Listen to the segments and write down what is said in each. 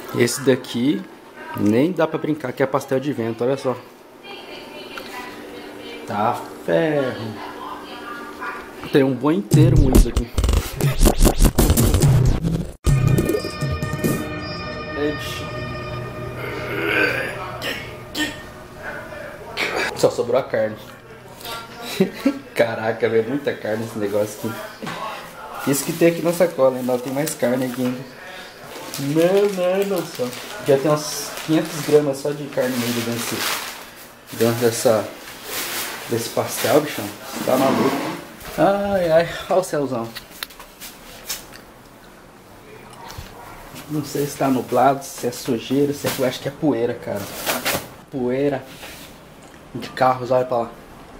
Esse daqui nem dá pra brincar que é pastel de vento, olha só. Tá ferro. Tem um boi inteiro moído aqui. Só sobrou a carne. Caraca, velho, muita carne nesse negócio aqui. Isso que tem aqui na sacola, ainda tem mais carne aqui ainda. Não, só. Já tem uns 500 gramas só de carne moída dentro desse pastel, bichão. Você tá maluco. Ai, olha o céuzão. Não sei se tá nublado, se é sujeira, se é, eu acho que é poeira, cara. Poeira de carros, olha pra lá.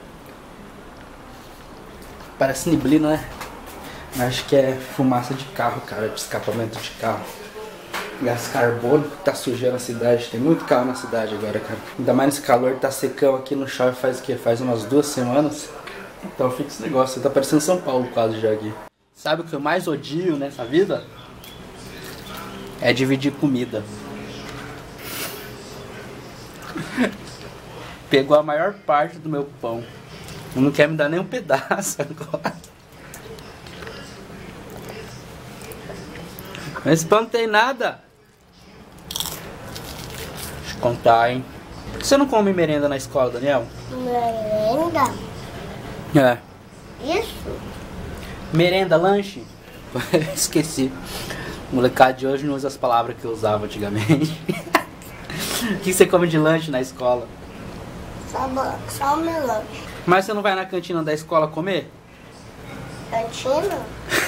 Parece neblina, né? Mas acho que é fumaça de carro, cara, de escapamento de carro. Gás carbônico, tá sujando a cidade. Tem muito carro na cidade agora, cara. Ainda mais nesse calor, tá secão aqui no chove faz o quê? Faz umas 2 semanas. Então fica esse negócio, tá parecendo São Paulo quase já aqui. Sabe o que eu mais odio nessa vida? É dividir comida. Pegou a maior parte do meu pão. Não quer me dar nem um pedaço agora. Esse pão não tem nada. Deixa eu contar, hein. Por que você não come merenda na escola, Daniel? Merenda? É. Isso? Merenda, lanche? Esqueci. O molecado de hoje não usa as palavras que eu usava antigamente. O que você come de lanche na escola? Só o meu lanche. Mas você não vai na cantina da escola comer? Cantina?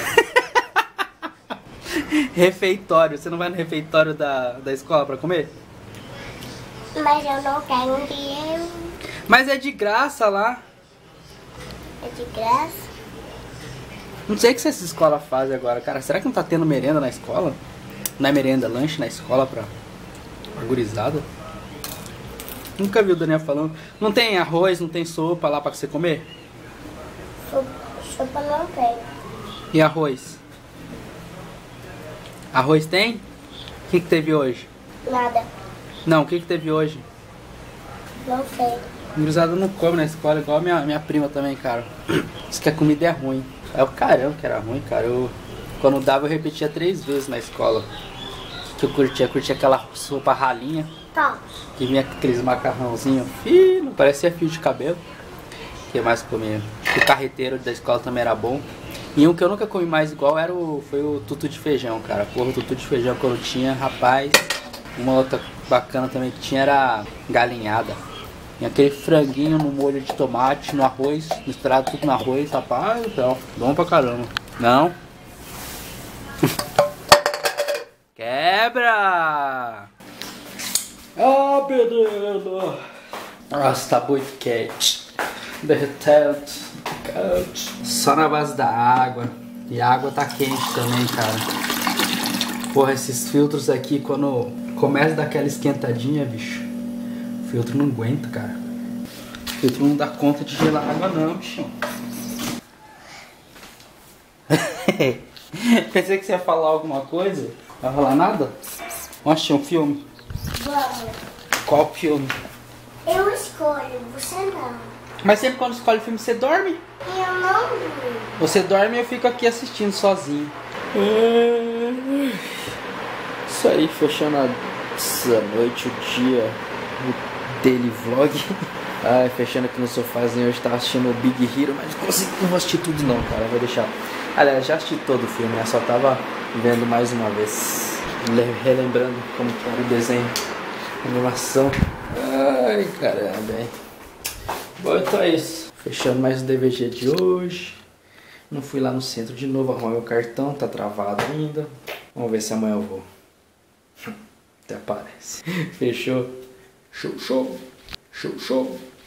Refeitório. Você não vai no refeitório da escola pra comer? Mas eu não tenho dinheiro. Mas é de graça lá. É de graça? Não sei o que essas escolas fazem agora, cara. Será que não tá tendo merenda na escola? Não é merenda, lanche na escola pra gurizada? Nunca vi o Daniel falando. Não tem arroz, não tem sopa lá pra você comer? Sopa não tem. E arroz? Arroz tem? O que teve hoje? Nada. Não, o que teve hoje? Não sei. O gurizada não come na escola, igual a minha prima também, cara. Diz que a comida é ruim. É o caramba que era ruim, cara. Quando dava, eu repetia 3 vezes na escola. Que eu curtia aquela sopa ralinha. Tá. Que vinha com aqueles macarrãozinhos fino, parecia fio de cabelo. O que mais comia? O carreteiro da escola também era bom. E um que eu nunca comi mais igual foi o tutu de feijão, cara. Porra, o tutu de feijão que eu tinha, rapaz. Uma outra bacana também que tinha era galinhada. E aquele franguinho no molho de tomate, no arroz, misturado tudo no arroz, rapaz, então, bom pra caramba. Não? Quebra! Ah, pedreiro! Nossa, tá muito quente. Derretendo. Só na base da água. E a água tá quente também, cara. Porra, esses filtros aqui, quando começa a dar aquela esquentadinha, bicho, o filtro não aguenta, cara. O filtro não dá conta de gelar água não, bicho. Pensei que você ia falar alguma coisa. Não vai falar nada? Vamos assistir um filme? Vamos. Qual filme? Eu escolho, você não. Mas sempre quando escolhe filme você dorme? Eu não vi. Você dorme e eu fico aqui assistindo sozinho. Isso aí, fechando essa noite, o dia, o daily vlog. Ai, fechando aqui no sofazinho, hoje tava assistindo o Big Hero, mas não vou assistir tudo não, cara, vou deixar. Aliás, já assisti todo o filme, né? Só tava vendo mais uma vez, relembrando como que era o desenho, a animação. Ai, caramba, hein? Bom, então é isso. Fechando mais o DVG de hoje. Não fui lá no centro de novo arrumar meu cartão, tá travado ainda. Vamos ver se amanhã eu vou. Até parece. Fechou. Show, show. Show, show.